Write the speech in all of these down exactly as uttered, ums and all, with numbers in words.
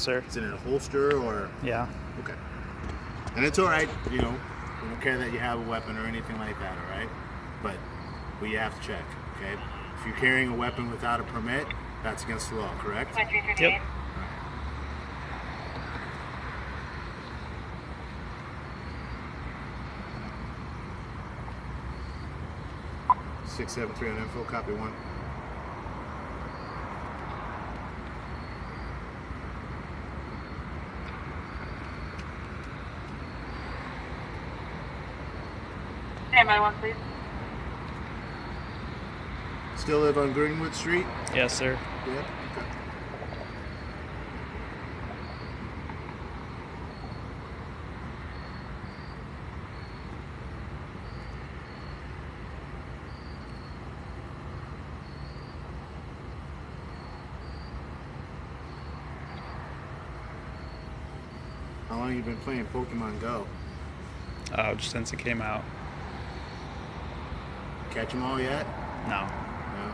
sir. Is it in a holster or? Yeah. Okay. And it's all right, you know, we don't care that you have a weapon or anything like that, all right? But we have to check, okay? If you're carrying a weapon without a permit, that's against the law, correct? Yep. six seven three on info, copy one. Standby one, please. Still live on Greenwood Street? Yes, sir. Yeah, okay. How long have you been playing Pokemon Go? Uh, just since it came out. Catch them all yet? No. No.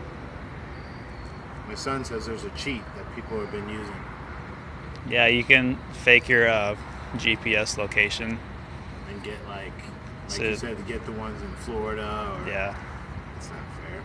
My son says there's a cheat that people have been using. Yeah, you can fake your uh, G P S location. And get like, like So- you said, to get the ones in Florida or... Yeah. That's not fair.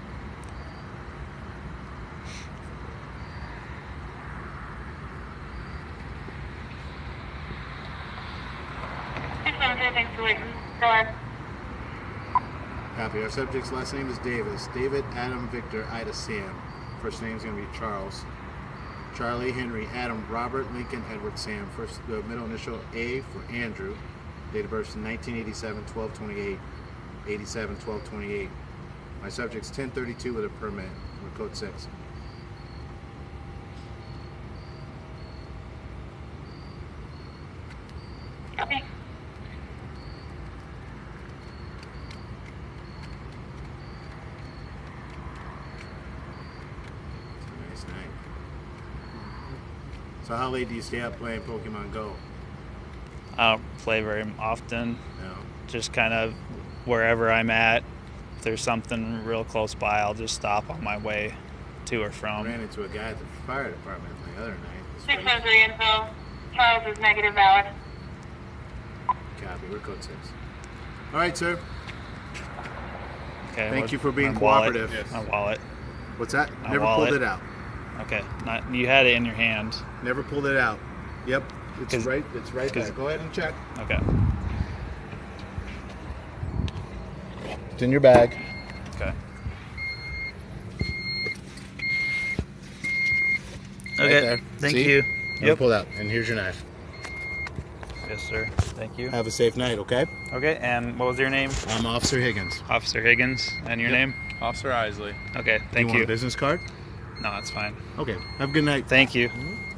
six seven three, thanks for waiting. Go ahead. Copy. Our subject's last name is Davis. David, Adam, Victor, Ida, Sam. First name's going to be Charles. Charlie, Henry, Adam, Robert, Lincoln, Edward, Sam. First, the middle initial A for Andrew. Date of birth is nineteen eighty-seven, twelve twenty-eight. eighty-seven, twelve twenty-eight. My subject's ten thirty-two with a permit. We're code six. Copy. It's a nice night. So how late do you stay up playing Pokemon Go? I don't play very often. No. Just kind of wherever I'm at. If there's something real close by, I'll just stop on my way to or I from. ran into a guy at the fire department the other night. This six was- seven three info. Charles is negative valid. Copy. We're code six. All right, sir. Okay. Thank what- you for being my wallet- cooperative. Yes. My wallet. What's that? My Never wallet. pulled it out. Okay. Not, you had it in your hand. Never pulled it out. Yep. It's 'Cause- right. It's right there. 'cause- Go ahead and check. Okay. It's in your bag. Okay. Right Okay. there. Thank See? you. Never Yep. pulled out. And here's your knife. Yes, sir. Thank you. Have a safe night, okay? Okay. And what was your name? I'm Officer Higgins. Officer Higgins. And your Yep. name? Officer Isley. Okay. Do Thank you want you. a business card? No, that's fine. Okay. Have a good night. Thank you.